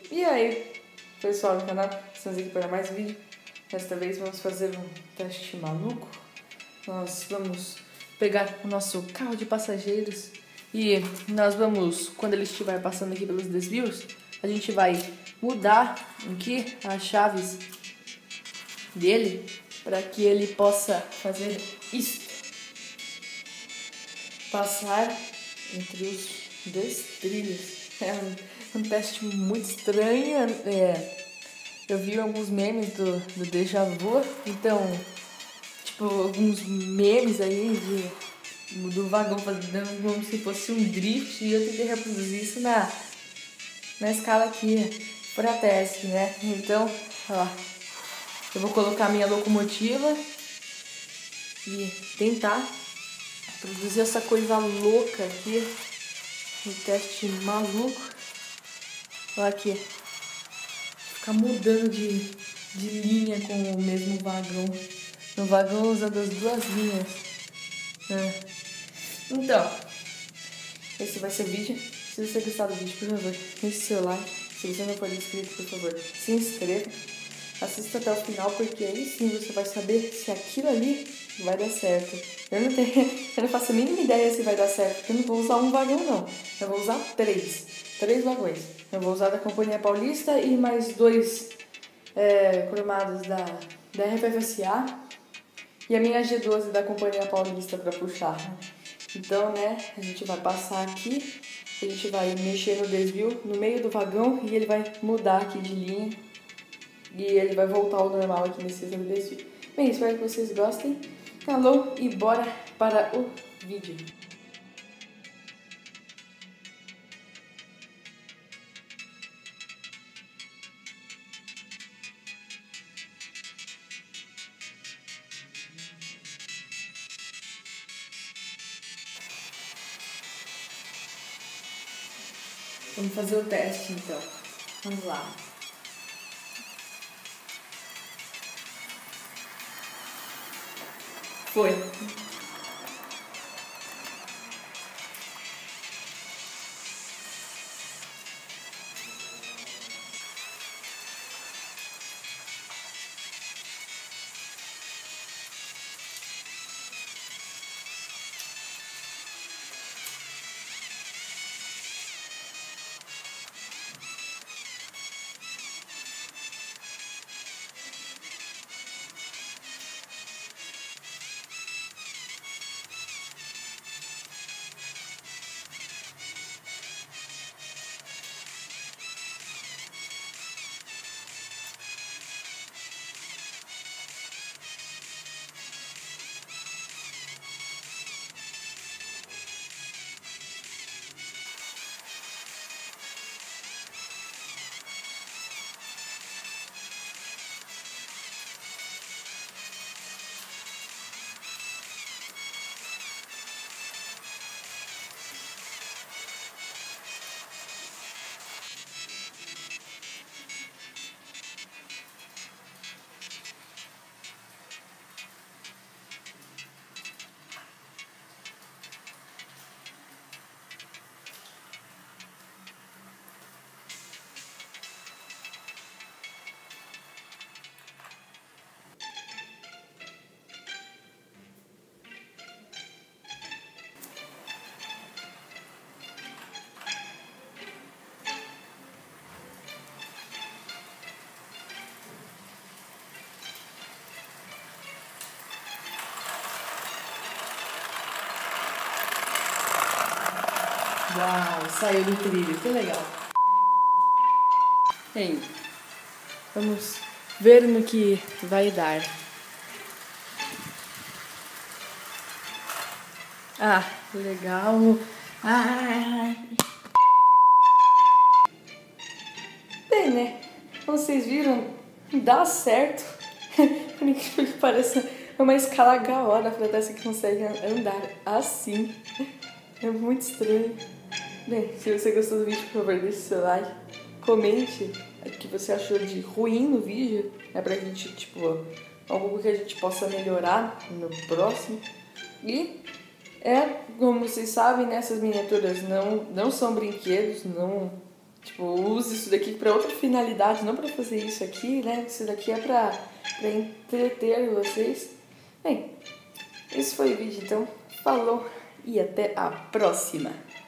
E aí, pessoal do canal, estamos aqui para mais um vídeo. Desta vez vamos fazer um teste maluco. Nós vamos pegar o nosso carro de passageiros e nós vamos, quando ele estiver passando aqui pelos desvios, a gente vai mudar aqui as chaves dele para que ele possa fazer isso. Passar entre os dois trilhos. É um teste muito estranho. Eu vi alguns memes do Déjà Vu. Então, tipo, alguns memes aí do vagão fazendo como se fosse um drift. E eu tentei reproduzir isso na escala aqui pra teste, né? Então, ó, eu vou colocar a minha locomotiva e tentar produzir essa coisa louca aqui. Um teste maluco. Olha aqui. Ficar mudando de linha com o mesmo vagão. No vagão usando as duas linhas. Então, esse vai ser o vídeo. Se você gostar do vídeo, por favor, deixe seu like. Se você não for inscrito, por favor, se inscreva. Assista até o final, porque aí sim você vai saber se aquilo ali vai dar certo. Eu não faço a mínima ideia se vai dar certo, porque eu não vou usar um vagão, não. Eu vou usar três vagões. Eu vou usar da Companhia Paulista e mais dois cromados da RFFSA e a minha G12 da Companhia Paulista para puxar. Então, né, a gente vai passar aqui, a gente vai mexer no desvio no meio do vagão e ele vai mudar aqui de linha. E ele vai voltar ao normal aqui nesse desvio. Bem, espero que vocês gostem. Alô e bora para o vídeo. Vamos fazer o teste então. Vamos lá. Foi. Uau, saiu do trilho, que legal. Bem, vamos ver no que vai dar. Ah, legal. Bem, né? Como vocês viram, dá certo. Por incrível que pareça, é uma escala HO pra dessa que consegue andar assim. É muito estranho. Bem, se você gostou do vídeo, por favor, deixe seu like. Comente o que você achou de ruim no vídeo. É pra gente, tipo, algo que a gente possa melhorar no próximo. E, como vocês sabem, né, essas miniaturas não são brinquedos, não Tipo, use isso daqui para outra finalidade, não para fazer isso aqui, né? Isso daqui é para entreter vocês. Bem, esse foi o vídeo, então. Falou e até a próxima!